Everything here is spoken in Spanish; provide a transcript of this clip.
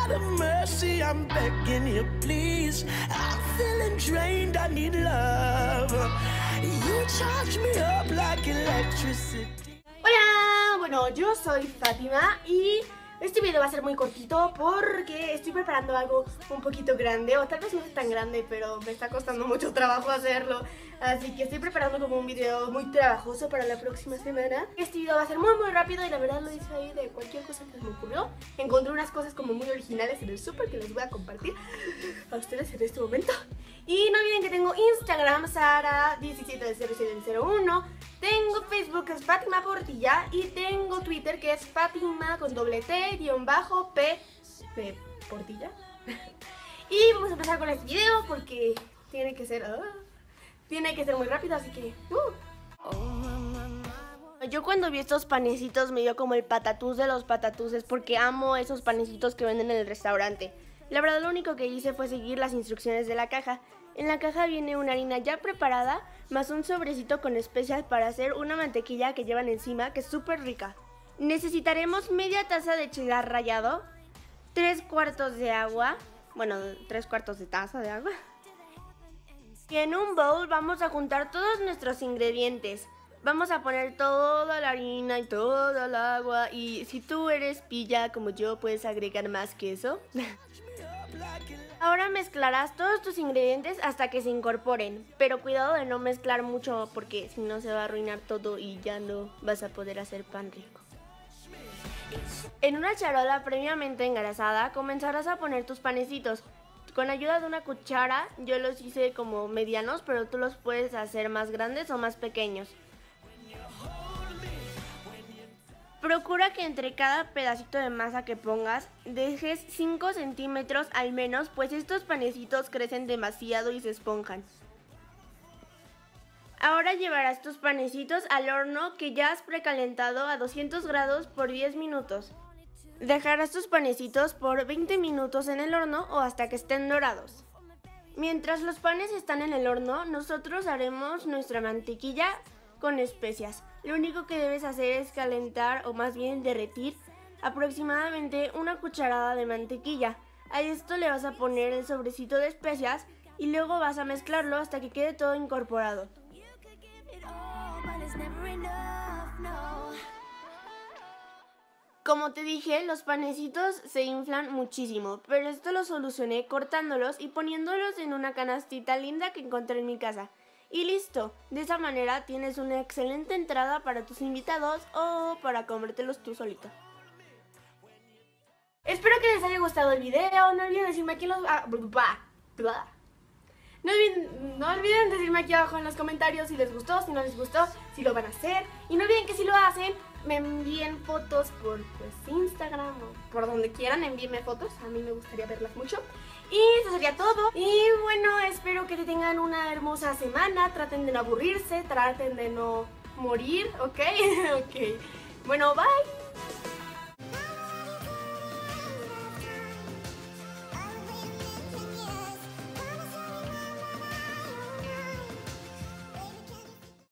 God of mercy, I'm begging you, please. I'm feeling drained, I need love. You charge me up like electricity. Hola, bueno, yo soy Fátima y este video va a ser muy cortito porque estoy preparando algo un poquito grande, o tal vez no es tan grande, pero me está costando mucho trabajo hacerlo. Así que estoy preparando como un video muy trabajoso para la próxima semana. Este video va a ser muy rápido y la verdad lo hice ahí de cualquier cosa que se me ocurrió. Encontré unas cosas como muy originales en el súper que les voy a compartir a ustedes en este momento. Y no olviden que tengo Instagram, Sara170701. Tengo Facebook, que es Fátima Portilla. Y tengo Twitter, que es Fátima con doble T, _P Portilla. Y vamos a empezar con este video porque tiene que ser muy rápido, así que... Yo cuando vi estos panecitos me dio como el patatús de los patatuses porque amo esos panecitos que venden en el restaurante. La verdad lo único que hice fue seguir las instrucciones de la caja. En la caja viene una harina ya preparada, más un sobrecito con especias para hacer una mantequilla que llevan encima, que es súper rica. Necesitaremos media taza de cheddar rallado, 3 cuartos de agua, bueno, 3 cuartos de taza de agua. Y en un bowl vamos a juntar todos nuestros ingredientes. Vamos a poner toda la harina y toda el agua. Y si tú eres pilla como yo, puedes agregar más queso. Ahora mezclarás todos tus ingredientes hasta que se incorporen. Pero cuidado de no mezclar mucho porque si no se va a arruinar todo y ya no vas a poder hacer pan rico. En una charola previamente engrasada comenzarás a poner tus panecitos. Con ayuda de una cuchara, yo los hice como medianos, pero tú los puedes hacer más grandes o más pequeños. Procura que entre cada pedacito de masa que pongas, dejes 5 centímetros al menos, pues estos panecitos crecen demasiado y se esponjan. Ahora llevarás tus panecitos al horno que ya has precalentado a 200 grados por 10 minutos. Dejarás tus panecitos por 20 minutos en el horno o hasta que estén dorados. Mientras los panes están en el horno, nosotros haremos nuestra mantequilla con especias. Lo único que debes hacer es calentar o más bien derretir aproximadamente una cucharada de mantequilla. A esto le vas a poner el sobrecito de especias y luego vas a mezclarlo hasta que quede todo incorporado. Como te dije, los panecitos se inflan muchísimo, pero esto lo solucioné cortándolos y poniéndolos en una canastita linda que encontré en mi casa. Y listo, de esa manera tienes una excelente entrada para tus invitados o para comértelos tú solito. Espero que les haya gustado el video, no olviden decirme aquí en los... No olviden decirme aquí abajo en los comentarios si les gustó, si no les gustó, si lo van a hacer. Y no olviden que si lo hacen, me envíen fotos por Instagram o por donde quieran, envíenme fotos, a mí me gustaría verlas mucho. Y eso sería todo. Y bueno, espero que tengan una hermosa semana, traten de no aburrirse, traten de no morir, ¿ok? Ok. Bueno, bye.